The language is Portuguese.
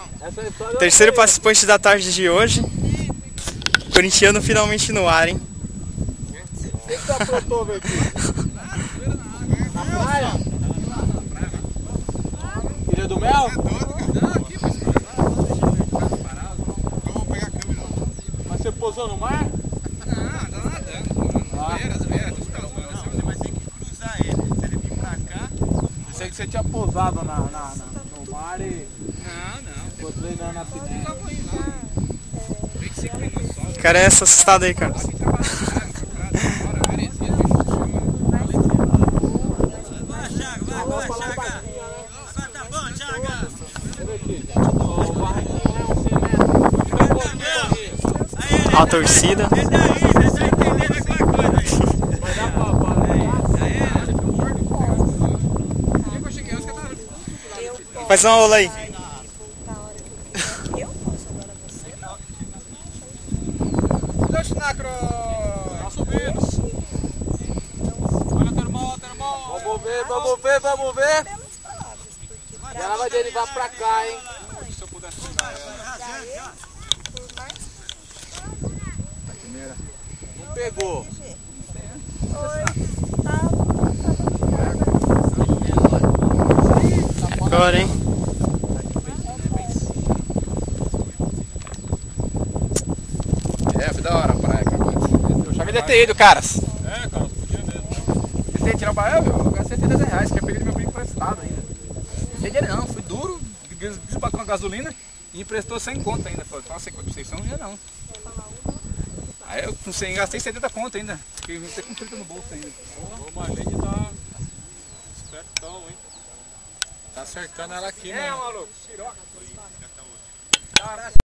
Terceiro participante da tarde de hoje. Corintiano finalmente no ar, hein? O que você aprontou, velho? Na praia? Ilha do Mel? Mas você posou no mar? Não, tá nadando. As beiras. Mas tem que cruzar ele. Se ele vir pra cá. Pensei que você tinha posado no mar e. Não. Ficou treinando na piscina. O cara é essa assustado aí, cara. A torcida. Faz uma aula aí. Tá subindo. Olha, termol. Vamos ver. E ela vai derivar pra cá, hein? Se eu pudesse pegar ela. Primeira. Não pegou. Agora, hein? Foi da hora a praia. Eu já devia ter ido, caras. É, cara, podia mesmo. Você tem que tirar o bairro, meu? Eu gastei R$30, que eu peguei meu brinco emprestado ainda. Não tem dinheiro não, fui duro, desbacou a gasolina e emprestou 100 conto ainda. Falei, fala 50 pra vocês, não ia não. Aí eu não sei, gastei 70 conto ainda, porque eu tenho com 30 no bolso ainda. O Malene tá espertão, hein? Tá cercando ela aqui, né? Maluco, siroca.